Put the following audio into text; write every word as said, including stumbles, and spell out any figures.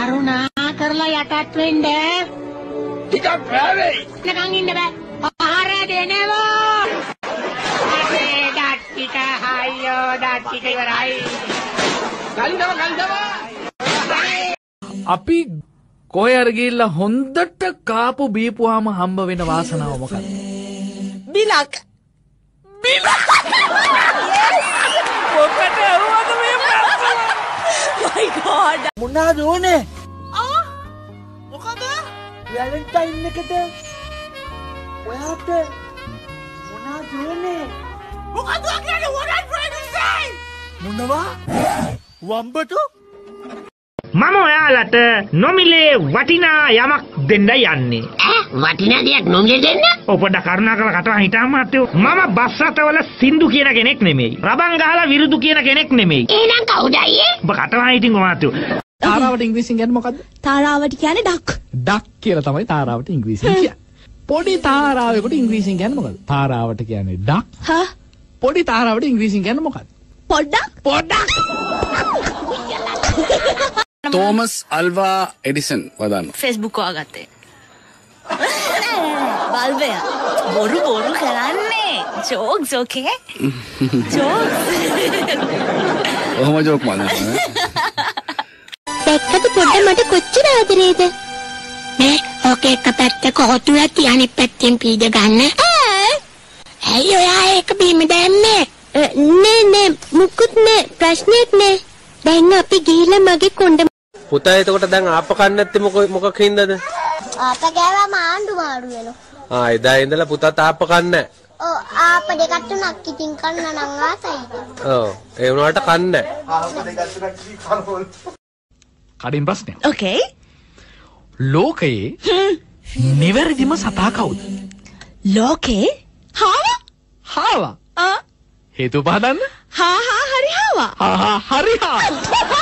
කරුණා කරලා යටත් වෙන්න. ටිකක් බෑවේ. නිකන් ඉන්න බෑ. ආහාරය දෙනවා. අපේ ඩට්ටික හයියෝ ඩට්ටික ඉවරයි. ගල්දව ගල්දව. අපි කොහේ හරි ගිහිල්ලා හොඳට කාපු බීපුවාම හම්බ වෙන වාසනාව මොකක්ද? බිලක්. බිලක්. මොකට අරුවද මේ ප්‍රශ්න? My God. මොනවද ඕනේ? ආ මොකද? වැලන්ටයින් එකට ඔයාට මොනවද ඕනේ? මොකද කියන්නේ? What I'm trying to say? මොනවා? වම්බටු? මම ඔයාලට නොමිලේ වටිනා යමක් දෙන්න යන්නේ. ඈ වටිනා දෙයක් නොමිලේ දෙන්න? ඔය පොඩ්ඩක් කරුණාකරලා කටව හිටාම මහත්තයෝ. මම බස් රථවල සින්දු කියන කෙනෙක් නෙමෙයි. රබන් ගහලා විරුදු කියන කෙනෙක් නෙමෙයි. එහෙනම් කවුද අයියේ? ඔබ කටව හිටින් මහත්තයෝ. තාරාවට ඉංග්‍රීසියෙන් කියන්නේ මොකද්ද? තාරාවට කියන්නේ ඩක්. ඩක් කියලා තමයි තාරාවට ඉංග්‍රීසියෙන් කියන්නේ. පොඩි තාරාවෙකුට ඉංග්‍රීසියෙන් කියන්නේ මොකද්ද? තාරාවට කියන්නේ ඩක්. හා පොඩි තාරාවට ඉංග්‍රීසියෙන් කියන්නේ මොකද්ද? පොඩ්ඩක්. පොඩ්ඩක්. තෝමස් අල්වා එඩිසන් වදන්න. Facebook වාගත්තේ. බල්බය. බොරු බොරු කරන්නේ. Jokes okay? ජෝක්ස්. ඔහොම ජෝක් මම. දැක්කද පොඩ්ඩ මට කොච්චර ආදරේද? නේ ඕකේ එක පැත්තක හොතු ඇති අනිත් පැත්තෙන් පීඩ ගන්න. ඈ ඇයි ඔයා ඒක බීම දැම්මේ? නේ නේ මුකුත් නේ ප්‍රශ්නයක් නේ. දැන් අපි ගිහිල්ලා මගේ කොණ්ඩ පුතා එතකොට දැන් ආප කන්න නැත්තේ මොක මොකක් හින්දාද? ආප ගෑවම ආණ්ඩු මාරු වෙනවා. ආ එදා ඉඳලා පුතාත් ආප කන්නේ නැහැ. ඔව් ආප දෙකක් තුනක් ඉතින් කන්න නම් ආසයි. ඔව් ඒ වුණාට කන්නේ ආප දෙකක් තුනක් ඉතින් කනවල. කඩින් ප්‍රශ්නය. Okay. ලෝකයේ නිවැරදිම සතා කවුද? ලෝකේ හාවා? හාවා. ආ හේතු පහදන්න? හා හා හරි හාවා. හා හා හරි හා.